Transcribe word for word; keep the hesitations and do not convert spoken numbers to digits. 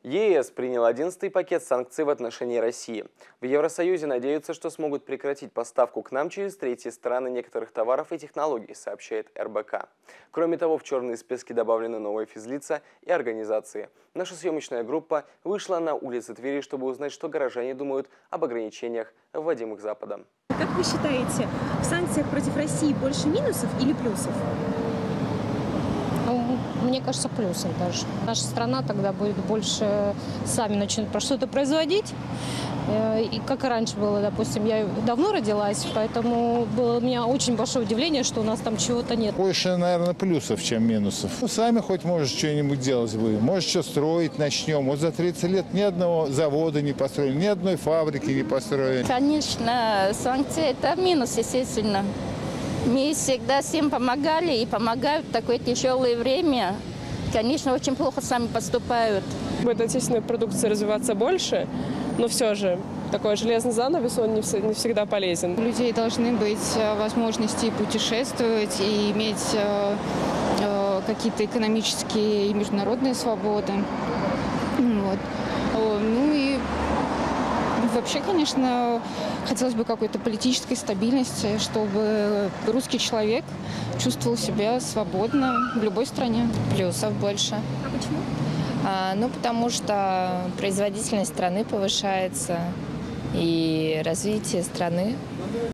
ЕС принял одиннадцатый пакет санкций в отношении России. В Евросоюзе надеются, что смогут прекратить поставку к нам через третьи страны некоторых товаров и технологий, сообщает эр бэ ка. Кроме того, в черные списки добавлены новые физлица и организации. Наша съемочная группа вышла на улицы Твери, чтобы узнать, что горожане думают об ограничениях, вводимых Западом. Как вы считаете, в санкциях против России больше минусов или плюсов? Мне кажется, плюсом даже. Наша страна тогда будет больше сами начнут что-то производить. И как и раньше было, допустим, я давно родилась, поэтому было у меня очень большое удивление, что у нас там чего-то нет. Больше, наверное, плюсов, чем минусов. Ну, сами хоть, может, что-нибудь делать будем. Может, что строить начнем. Вот за тридцать лет ни одного завода не построили, ни одной фабрики не построили. Конечно, санкции – это минус, естественно. Мы всегда всем помогали и помогают в такое тяжелое время. Конечно, очень плохо сами поступают. Будет отечественная продукция развиваться больше, но все же такой железный занавес, он не всегда полезен. У людей должны быть возможности путешествовать и иметь какие-то экономические и международные свободы. Вот. Ну и вообще, конечно, хотелось бы какой-то политической стабильности, чтобы русский человек чувствовал себя свободно в любой стране. Плюсов больше. А почему? А, ну, потому что производительность страны повышается и развитие страны